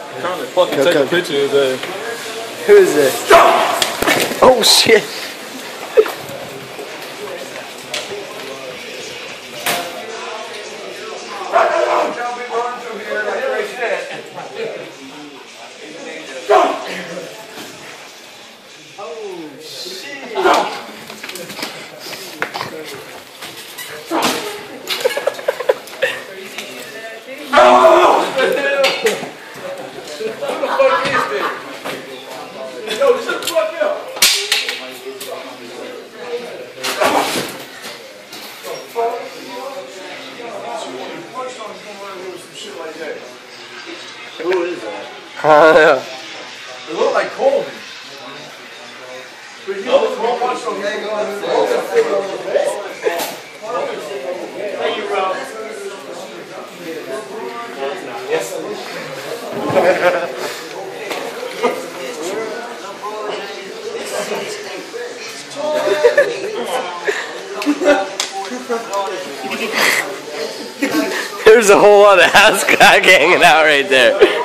Trying to fucking take a picture of that. Who is this? Oh shit! Who is that? I don't know. It looked like Coleman. Hey, you Rob. Yes. There's a whole lot of ass crack hanging out right there.